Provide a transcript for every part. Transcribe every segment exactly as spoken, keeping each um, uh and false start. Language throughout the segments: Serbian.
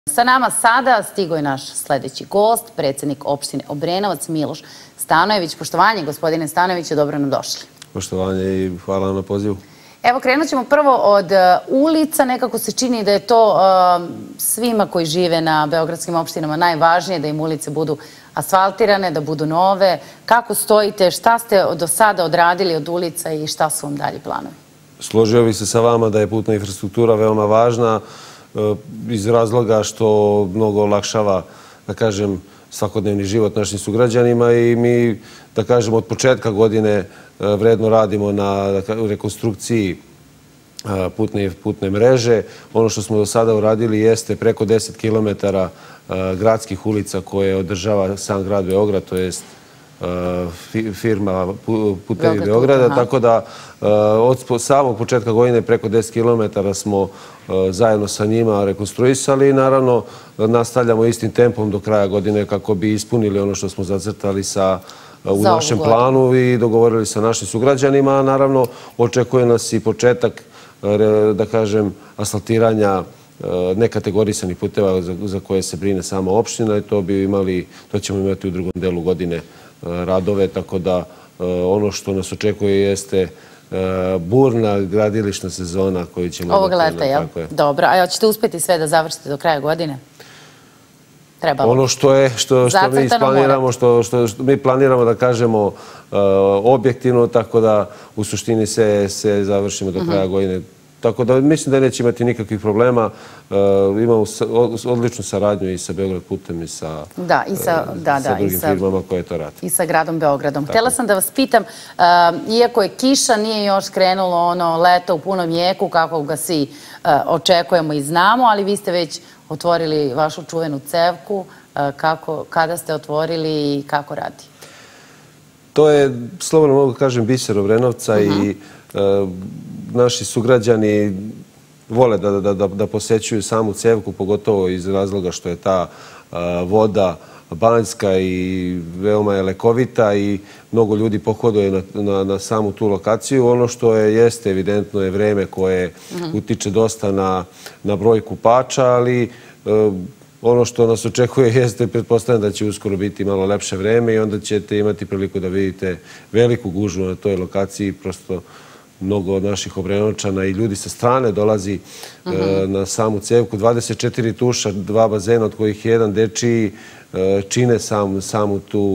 Sa nama sada stigo je naš sledeći gost, predsjednik opštine Obrenovac, Miloš Stanojević. Poštovanje, gospodine Stanojeviću, dobro nam došli. Poštovanje i hvala vam na pozivu. Evo, krenut ćemo prvo od ulica. Nekako se čini da je to svima koji žive na beogradskim opštinama najvažnije, da im ulice budu asfaltirane, da budu nove. Kako stojite, šta ste do sada odradili od ulica i šta su vam dalje planovi? Složio bih se sa vama da je putna infrastruktura veoma važna iz razloga što mnogo olakšava, da kažem, svakodnevni život našim sugrađanima i mi, da kažem, od početka godine vredno radimo na rekonstrukciji putne mreže. Ono što smo do sada uradili jeste preko deset kilometara gradskih ulica koje održava sam grad Beograd, to jest firma Putevi Beograda, tako da od samog početka godine preko deset kilometara smo zajedno sa njima rekonstruisali i naravno nastavljamo istim tempom do kraja godine kako bi ispunili ono što smo zacrtali u našem planu i dogovorili sa našim sugrađanima. Naravno, očekuje nas i početak, da kažem, asfaltiranja nekategorisanih puteva za koje se brine sama opština i to bi imali, to ćemo imati u drugom delu godine radove, tako da ono što nas očekuje jeste burna gradilišna sezona koju ćemo imati. Ovog leta, jel? Dobro. A hoćete uspjeti sve da završite do kraja godine? Trebalo. Ono što je, što mi isplaniramo, što mi planiramo da kažemo objektivno, tako da u suštini se završimo do kraja godine. Tako da mislim da neće imati nikakvih problema. Imamo odličnu saradnju i sa Beograd putem i sa drugim firmama koje to rade. I sa gradom Beogradom. Htjela sam da vas pitam, iako je kiša, nije još krenulo ono leto u punom jeku kako ga svi očekujemo i znamo, ali vi ste već otvorili vašu čuvenu cevku. Kada ste otvorili i kako radi? To je, slobodno mogu kažem, biser Obrenovca i naši sugrađani vole da posećuju samu cevku, pogotovo iz razloga što je ta voda banjska i veoma je lekovita i mnogo ljudi pohoduje na samu tu lokaciju. Ono što je jeste evidentno je vreme koje utiče dosta na broj kupača, ali ono što nas očekuje jeste, pretpostavljam da će uskoro biti malo lepše vreme i onda ćete imati priliku da vidite veliku gužvu na toj lokaciji. Prosto mnogo od naših Obrenovačana i ljudi sa strane dolazi na samu cevku. dvadeset četiri tuša, dva bazena, od kojih jedan dečiji, čine samu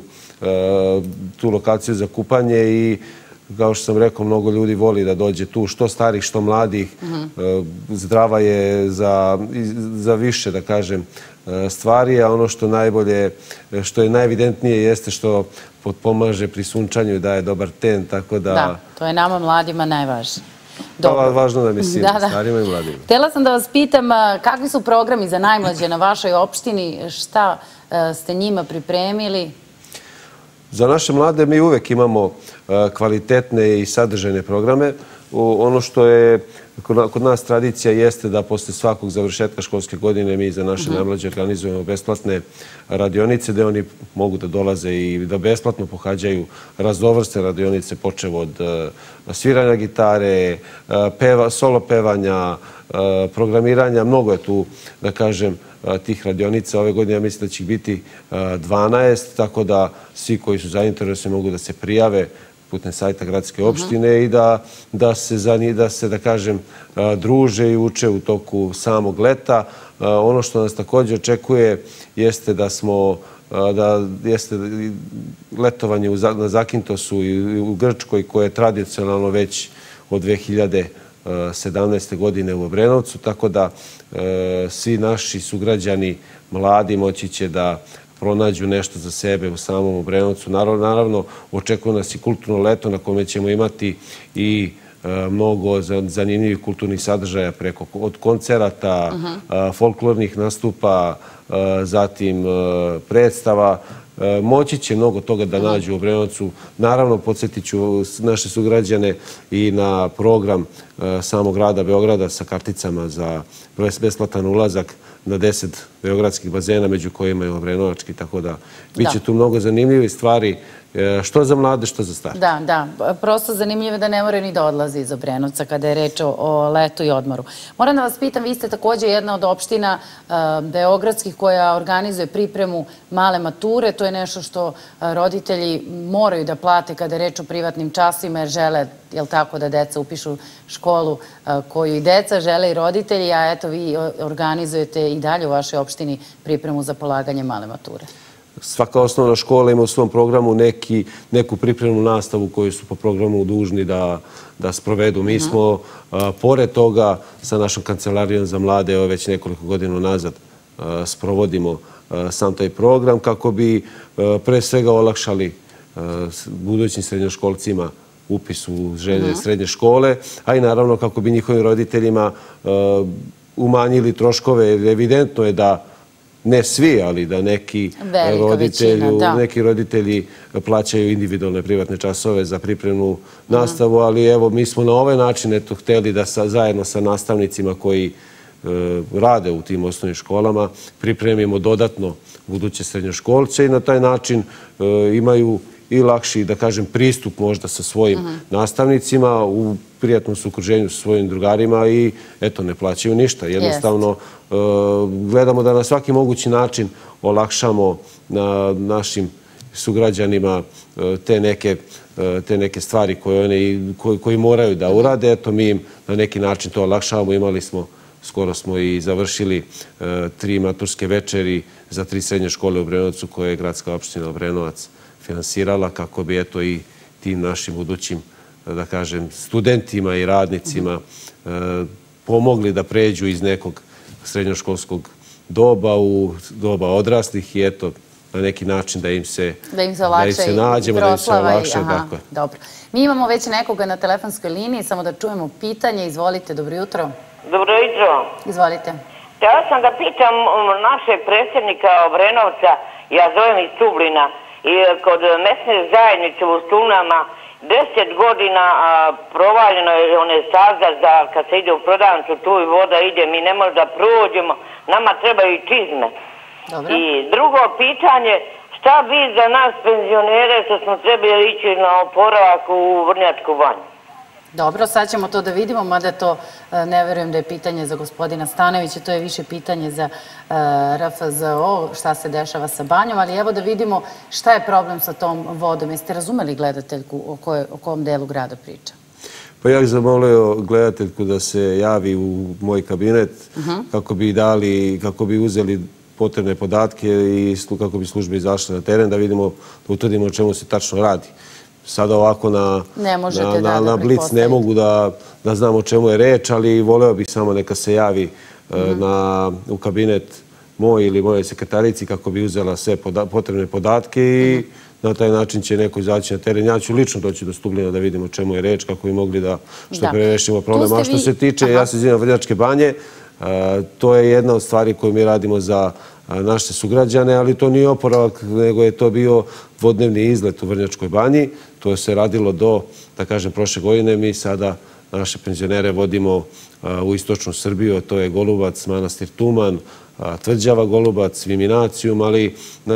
tu lokaciju za kupanje i kao što sam rekao, mnogo ljudi voli da dođe tu, što starih, što mladih. Zdrava je za više, da kažem, stvari, a ono što najbolje, što je najevidentnije jeste što potpomaže pri sunčanju i daje dobar ten, tako da... Da, to je nama mladima najvažnije. Važno nam je svima, starima i mladima. Htjela sam da vas pitam, kakvi su programi za najmlađe na vašoj opštini, šta ste njima pripremili? Za naše mlade mi uvek imamo kvalitetne i sadržajne programe. Ono što je kod nas tradicija jeste da posle svakog završetka školske godine mi za naše najmlađe organizujemo besplatne radionice gde oni mogu da dolaze i da besplatno pohađaju raznovrsne radionice, počev od sviranja gitare, solo pevanja, programiranja. Mnogo je tu, da kažem, tih radionica. Ove godine ja mislim da će ih biti dvanaest, tako da svi koji su zainteresovani mogu da se prijave putem sajta gradske opštine i da se, da kažem, druže i uče u toku samog leta. Ono što nas također očekuje jeste da smo, da jeste letovanje na Zakintosu i u Grčkoj, koje je tradicionalno već od dve hiljade sedamnaeste. godine u Obrenovcu, tako da svi naši sugrađani mladi moći će da pronađu nešto za sebe u samom Obrenovcu. Naravno, očekuje nas i kulturno leto na kome ćemo imati i mnogo zanimljivih kulturnih sadržaja preko od koncerata, folklornih nastupa, zatim predstava. Moći će mnogo toga da nađu u Obrenovcu. Naravno, podsjetit ću naše sugrađane i na program samog grada Beograda sa karticama za besplatan ulazak na deset beogradskih bazena, među kojima je Obrenovački, tako da bit će tu mnogo zanimljivih stvari, što za mlade, što za stare. Da, da. Prosto zanimljivo da ne moraju ni da odlaze iz Obrenovca kada je reč o letu i odmoru. Moram da vas pitam, vi ste također jedna od opština beogradskih koja organizuje pripremu male mature. To je nešto što roditelji moraju da plate kada je reč o privatnim časovima jer žele, jel tako, da deca upišu školu koju i deca žele i roditelji, a eto vi organizujete i dalje u vašoj opštini pripremu za polaganje male mature. Svaka osnovna škola ima u svom programu neku pripremnu nastavu koju su po programu dužni da sprovedu. Mi smo, pored toga, sa našom kancelarijom za mlade već nekoliko godina nazad sprovodimo sam taj program kako bi pre svega olakšali budućim srednjoškolcima upis u srednje škole, a i naravno kako bi njihovim roditeljima umanjili troškove. Evidentno je da ne svi, ali da neki roditelji plaćaju individualne privatne časove za pripremnu nastavu, ali evo, mi smo na ovaj način eto hteli da zajedno sa nastavnicima koji rade u tim osnovnim školama pripremimo dodatno buduće srednjoškolce i na taj način imaju i lakši, da kažem, pristup možda sa svojim nastavnicima, u prijatnom su okruženju sa svojim drugarima i eto, ne plaćaju ništa. Jednostavno, gledamo da na svaki mogući način olakšamo našim sugrađanima te neke stvari koje moraju da urade. Eto, mi im na neki način to olakšavamo. Imali smo, skoro smo i završili tri maturske večeri za tri srednje škole u Obrenovcu koje je gradska opština Obrenovac finansirala kako bi eto i tim našim budućim, da kažem, studentima i radnicima pomogli da pređu iz nekog srednjoškolskog doba u doba odraslih i eto, na neki način da im se nađemo, da im se olakše. Dobro. Mi imamo već nekoga na telefonskoj liniji, samo da čujemo pitanje. Izvolite, dobro jutro. Dobro jutro. Izvolite. Ja sam da pitam našeg predsjednika Obrenovca, ja zovem iz Tublina, i kod mesne zajednice u Stulnama deset godina provaljeno je one staza da kad se ide u prodavnicu tu i voda ide, mi ne možemo da prođemo, nama trebaju čizme. I drugo pitanje, šta bi za nas penzionere što smo trebali ići na oporavak u Vrnjačku banju? Dobro, sad ćemo to da vidimo, mada to ne verujem da je pitanje za gospodina Stanovića, to je više pitanje za R F Z O, šta se dešava sa banjom, ali evo da vidimo šta je problem sa tom vodom. Jeste razumeli gledateljku o kom delu grada priča? Pa ja bih zamolio gledateljku da se javi u moj kabinet kako bi dali, kako bi uzeli potrebne podatke i kako bi službe izašle na teren da vidimo, da utvrdimo o čemu se tačno radi. Sada ovako na blic ne mogu da znam o čemu je reč, ali voleo bih samo neka se javi u kabinet moj ili moje sekretarici kako bi uzela sve potrebne podatke i na taj način će neko izaći na teren. Ja ću lično doći do Stublina da vidimo o čemu je reč, kako bi mogli da što pre rešimo problem. A što se tiče, ja se izvinjam, Vrnjačke banje, to je jedna od stvari koju mi radimo za naše sugrađane, ali to nije oporavak, nego je to bio dvodnevni izlet u Vrnjačkoj banji. To se radilo do, da kažem, prošle godine. Mi sada naše penzionere vodimo u istočnu Srbiju, to je Golubac, Manastir Tuman, Tvrđava Golubac, Viminacijum, ali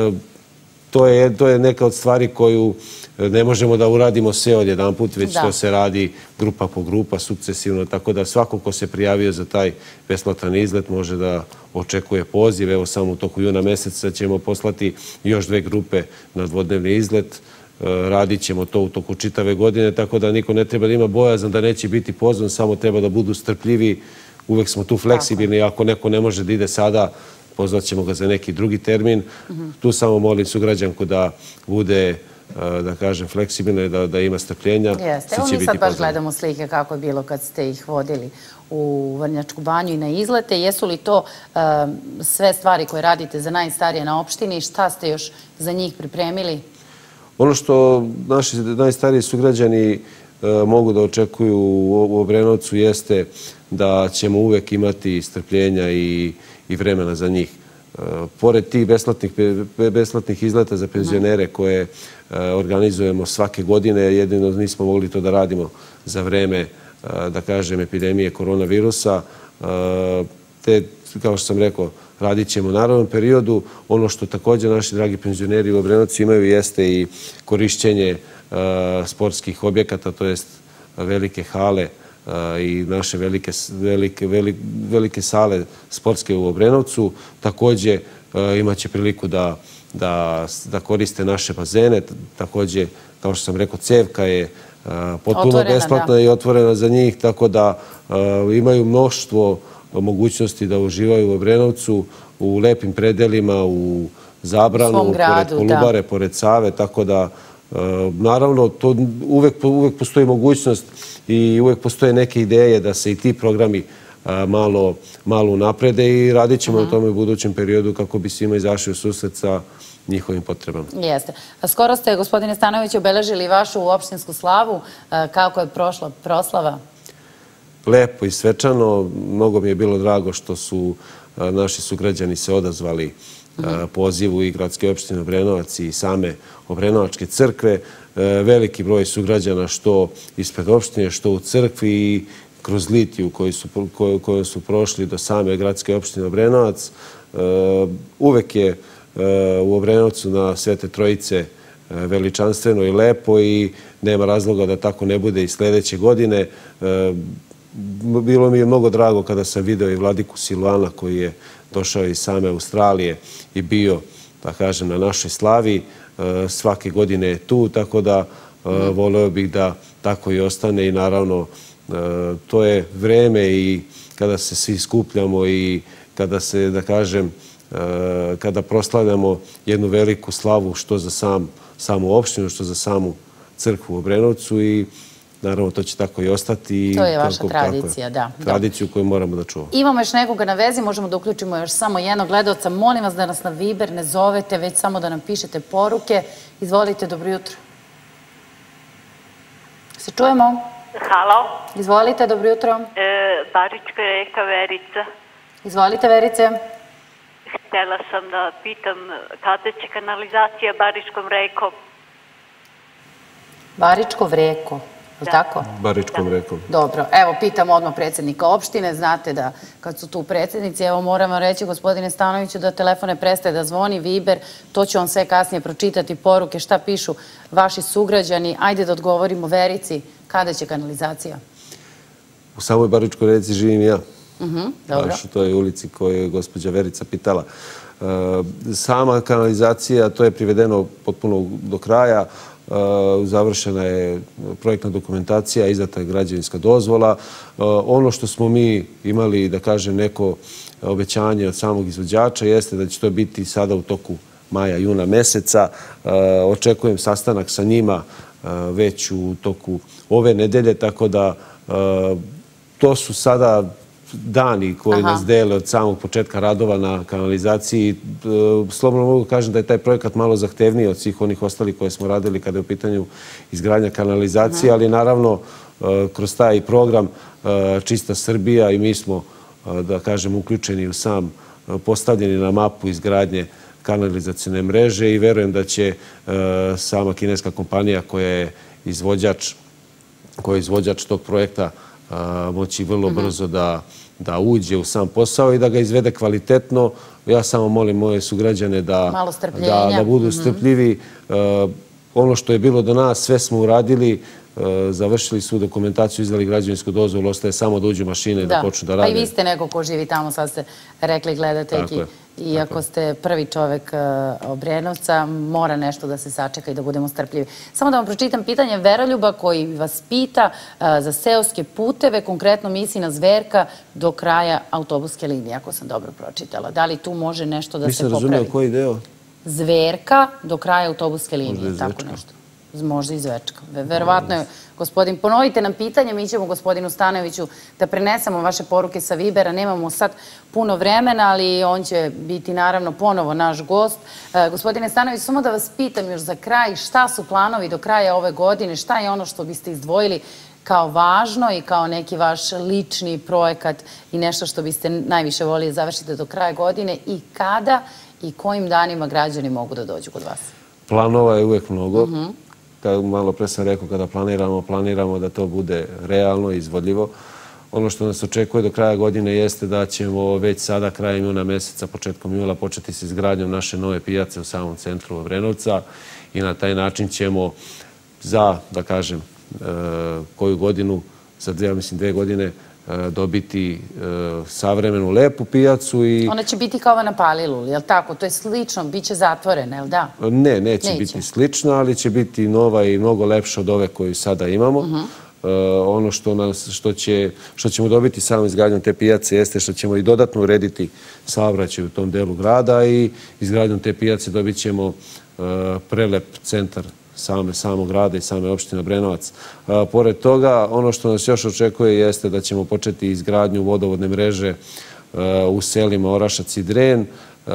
to je neka od stvari koju ne možemo da uradimo sve odjedan put, već to se radi grupa po grupa, sukcesivno, tako da svako ko se prijavio za taj besplatan izlet može da očekuje poziv. Evo samo u toku juna meseca ćemo poslati još dve grupe na dvodnevni izlet. Radit ćemo to u toku čitave godine, tako da niko ne treba da ima bojazan da neće biti pozvan, samo treba da budu strpljivi. Uvek smo tu fleksibilni, ako neko ne može da ide sada, pozvat ćemo ga za neki drugi termin. Tu samo molim sugrađanku da bude, da kažem, fleksibilna, da ima strpljenja. Jeste. Evo mi sad baš gledamo slike kako je bilo kad ste ih vodili u Vrnjačku banju i na izlete. Jesu li to sve stvari koje radite za najstarije na opštini? Šta ste još za njih pripremili? Ono što naši najstariji sugrađani mogu da očekuju u Obrenovcu jeste da ćemo uvek imati strpljenja i vremena za njih. Pored tih besplatnih izleta za penzionere koje organizujemo svake godine, jedino nismo mogli to da radimo za vreme, da kažem, epidemije koronavirusa. Te, kao što sam rekao, radit ćemo u narednom periodu. Ono što također naši dragi penzioneri u Obrenovcu imaju jeste i korišćenje sportskih objekata, to jest velike hale i naše velike, velike, velike, velike sale sportske u Obrenovcu. Također imat će priliku da, da, da koriste naše bazene. Također, kao što sam rekao, cevka je potpuno otvorena, besplatna da. I otvorena za njih, tako da imaju mnoštvo mogućnosti da uživaju u Obrenovcu, u lepim predelima, u Zabranu, gradu, pored Kolubare, da. Pored Save, tako da naravno to uvek, uvek postoji mogućnost i uvek postoje neke ideje da se i ti programi malo, malo unaprede i radit ćemo uh-huh. na tome u budućem periodu kako bi svima izašli u susret sa njihovim potrebama. Jeste. A skoro ste, gospodine Stanović, obeležili vašu opštinsku slavu. Kako je prošla proslava? Lepo i svečano. Mnogo mi je bilo drago što su naši sugrađani se odazvali pozivu i gradske opštine Obrenovac i same Obrenovačke crkve. Veliki broj sugrađana što ispred opštine, što u crkvi i kroz litiju koju su, koju su prošli do same gradske opštine Obrenovac. Uvek je u Obrenovcu na Svete Trojice veličanstveno i lepo i nema razloga da tako ne bude i sljedeće godine. Bilo mi je mnogo drago kada sam video i vladiku Silvana koji je došao iz same Australije i bio, da kažem, na našoj slavi. Svake godine je tu, tako da voleo bih da tako i ostane i naravno to je vreme i kada se svi skupljamo i kada se, da kažem, kada proslavljamo jednu veliku slavu što za sam, samu opštinu, što za samu crkvu u Obrenovcu i naravno to će tako i ostati. To je vaša tradicija, da. Tradiciju koju moramo da čuvamo. Imamo još nekoga na vezi, možemo da uključimo još samo jednog gledalca. Molim vas da nas na Viber ne zovete, već samo da nam pišete poruke. Izvolite, dobro jutro. Se čujemo? Halo. Izvolite, dobro jutro. E, Barička reka Verica. Izvolite, Verice. Htjela sam da pitam kada će kanalizacija Baričkom rekom? Baričkov reko, je li tako? Baričkom rekom. Dobro, evo pitam odmah predsjednika opštine. Znate da kad su tu predsjednici, evo moramo reći gospodine Stanoviću da telefone prestaje da zvoni, Viber, to će on sve kasnije pročitati, poruke, šta pišu vaši sugrađani. Ajde da odgovorimo Verici, kada će kanalizacija? U samoj Baričkoj reci živim ja. Uh-huh, dobro. Baš u toj ulici koju je gospođa Verica pitala. Sama kanalizacija, to je privedeno potpuno do kraja. Završena je projektna dokumentacija, izdata je građevinska dozvola. Ono što smo mi imali, da kažem, neko obećanje od samog izvođača jeste da će to biti sada u toku maja, juna meseca. Očekujem sastanak sa njima već u toku ove nedelje, tako da to su sada dani koji nas dele od samog početka radova na kanalizaciji. Slobodno mogu kažem da je taj projekat malo zahtevniji od svih onih ostalih koje smo radili kada je u pitanju izgradnja kanalizacije, ali naravno kroz taj program Čista Srbija i mi smo, da kažem, uključeni u sam postavljeni na mapu izgradnje kanalizacijne mreže i verujem da će sama kineska kompanija koja je izvođač, koja je izvođač tog projekta moći vrlo brzo da, da uđe u sam posao i da ga izvede kvalitetno. Ja samo molim moje sugrađane da, da, da budu strpljivi. Ono što je bilo do nas, sve smo uradili, završili su dokumentaciju, izdali građevinsku dozvolu, ostaje samo da uđu mašine i da, da počnu da rade. Pa i vi ste neko ko živi tamo, sad ste rekli gledateljki. Iako ste prvi čovek Obrenovca, mora nešto da se sačeka i da budemo strpljivi. Samo da vam pročitam pitanje Veroljuba koji vas pita za seoske puteve, konkretno misli na Zverka do kraja autobuske linije, ako sam dobro pročitala. Da li tu može nešto da se popravi? Nisam razumio koji deo? Zverka do kraja autobuske linije, tako nešto. Možda i Zvečka. Verovatno je, gospodin, ponovite nam pitanje, mi ćemo gospodinu Stanoviću da prenesemo vaše poruke sa Vibera. Nemamo sad puno vremena, ali on će biti naravno ponovo naš gost. Gospodine Stanović, samo da vas pitam još za kraj, šta su planovi do kraja ove godine, šta je ono što biste izdvojili kao važno i kao neki vaš lični projekat i nešto što biste najviše volili završiti do kraja godine i kada i kojim danima građani mogu da dođu kod vas? Planova je uvek mnogo. Malo pre sam rekao, kada planiramo, planiramo da to bude realno i izvodljivo. ono što nas očekuje do kraja godine jeste da ćemo već sada krajem juna meseca, početkom jula početi s izgradnjom naše nove pijace u samom centru Obrenovca i na taj način ćemo za, da kažem, koju godinu, za dve, mislim, dve godine dobiti savremenu, lepu pijacu. Ona će biti kao na Paliluli, je li tako? To je slično, bit će zatvorena, je li da? Ne, neće biti slična, ali će biti nova i mnogo lepša od ove koju sada imamo. Ono što ćemo dobiti samom izgradnjom te pijace jeste što ćemo i dodatno urediti saobraćaj u tom delu grada i izgradnjom te pijace dobit ćemo prelep centar samog grada i same opštine Obrenovac. Pored toga, ono što nas još očekuje jeste da ćemo početi izgradnju vodovodne mreže u selima Orašac i Dren.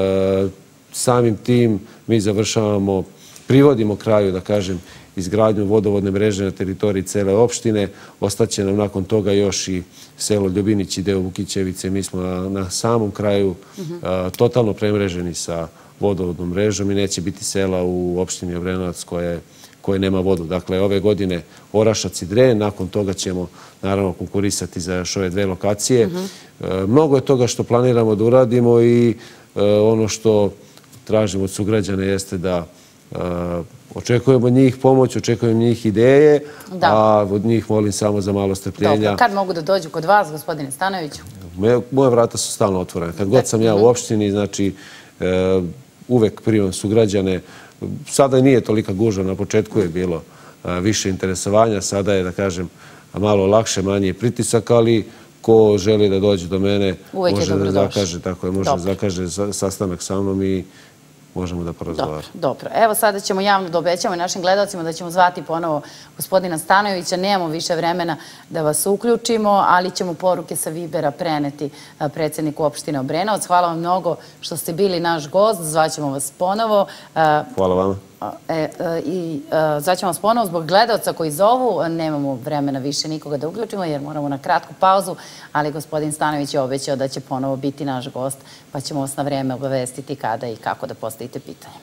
Samim tim mi završavamo, privodimo kraju, da kažem, izgradnju vodovodne mreže na teritoriji cele opštine. Ostaće nam nakon toga još i selo Ljubinić i deo Vukićevice. Mi smo na samom kraju totalno premreženi sa vodovodnom mrežom i neće biti sela u opštini Obrenovac koje nema vodu. Dakle, ove godine Orašac i Dren, nakon toga ćemo naravno konkurisati za još ove dve lokacije. Mnogo je toga što planiramo da uradimo i ono što tražimo od sugrađana jeste da očekujemo njih pomoć, očekujemo njih ideje, a od njih molim samo za malo strpljenja. Dobro, kad mogu da dođu kod vas, gospodine Stanojeviću? Moje vrata su stalno otvorene. Kad god sam ja u opštini, znači uvek primam sugrađane. Sada nije tolika gužva, na početku je bilo više interesovanja, sada je, da kažem, malo lakše, manje pritisak, ali ko želi da dođe do mene, može da zakaže, tako je, može da zakaže sastanak sa mnom i možemo da porazgovaramo. Dobro. Evo sada ćemo javno da obećamo i našim gledalcima da ćemo zvati ponovo gospodina Stanojevića. Nemamo više vremena da vas uključimo, ali ćemo poruke sa Vibera preneti predsjedniku opštine Obrenovac. Hvala vam mnogo što ste bili naš gost. Zvaćemo vas ponovo. Hvala vama. I zvaćemo vas ponovo zbog gledalca koji zovu. Nemamo vremena više nikoga da uključimo jer moramo na kratku pauzu, ali gospodin Stanojević je obećao da će ponovo biti naš gost, pa ćemo vas na vreme obavestiti kada i kako da postavite pitanje.